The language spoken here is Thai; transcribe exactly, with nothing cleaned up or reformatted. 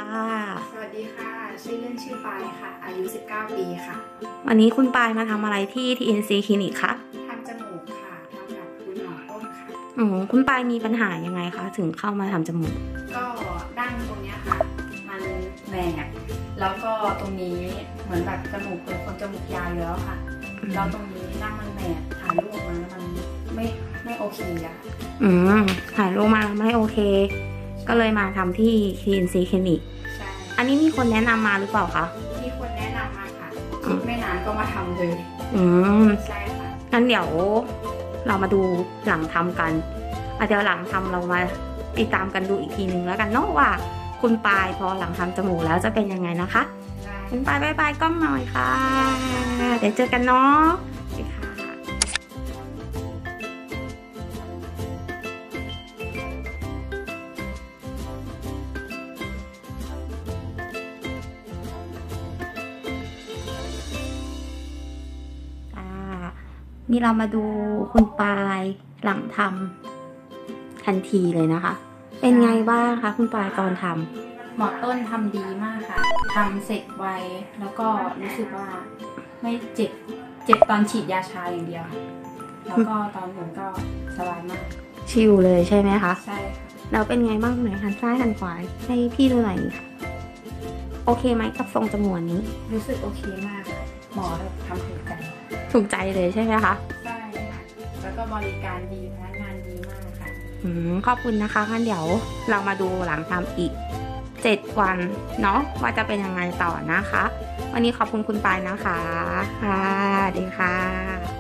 สวัสดีค่ะชื่อเล่นชื่อปายค่ะอายุสิบเก้าปีค่ะวันนี้คุณปายมาทำอะไรที่ ที เอ็น ซี คลินิกคะทำจมูกค่ะทำกับคุณหมอต้นค่ะอ๋อคุณปายมีปัญหายังไงคะถึงเข้ามาทำจมูกก็ดั้งตรงนี้ค่ะมันแหวกแล้วก็ตรงนี้เหมือนแบบจมูกเป็นคนจมูกยาวอยู่แล้วค่ะแล้วตรงนี้ดั้งมันแหวกถ่ายรูปมาแล้วมันไม่ไม่โอเคอะอืมถ่ายรูปมาไม่โอเค ก็เลยมาทำที่ ที เอ็น ซี คลินิกใช่อันนี้มีคนแนะนำมาหรือเปล่าคะมีคนแนะนำมาค่ะคิดไม่นานก็มาทำเลยอืมใช่ค่ะงั้นเดี๋ยวเรามาดูหลังทำกันอ่ะเดี๋ยวหลังทำเรามาติดตามกันดูอีกทีนึงแล้วกันเนาะว่าคุณปายพอหลังทำจมูกแล้วจะเป็นยังไงนะคะคุณปายบายบายกล้องหน่อยค่ะเดี๋ยวเจอกันเนาะนี่เรามาดูคุณปายหลังทำทันทีเลยนะคะเป็นไงบ้างคะคุณปายตอนทำหมอต้นทำดีมากค่ะทำเสร็จไวแล้วก็รู้สึกว่าไม่เจ็บเจ็บตอนฉีดยาชาอย่างเดียวแล้วก็ตอนหมุนก็สบายมากชิลเลยใช่ไหมคะใช่แล้วเป็นไงบ้างไหนหันซ้ายหันขวาให้พี่ดูหน่อยค่ะโอเคไหมกับทรงจมูกนี้รู้สึกโอเคมากหมอทำถูกใจถูกใจเลยใช่ไหมคะใช่ค่ะแล้วก็บริการดีพนักงานดีมากค่ะอืมขอบคุณนะคะงั้นเดี๋ยวเรามาดูหลังทำอีกเจ็ดวันเนาะว่าจะเป็นยังไงต่อนะคะวันนี้ขอบคุณคุณปายนะคะค่ะสวัสดีค่ะ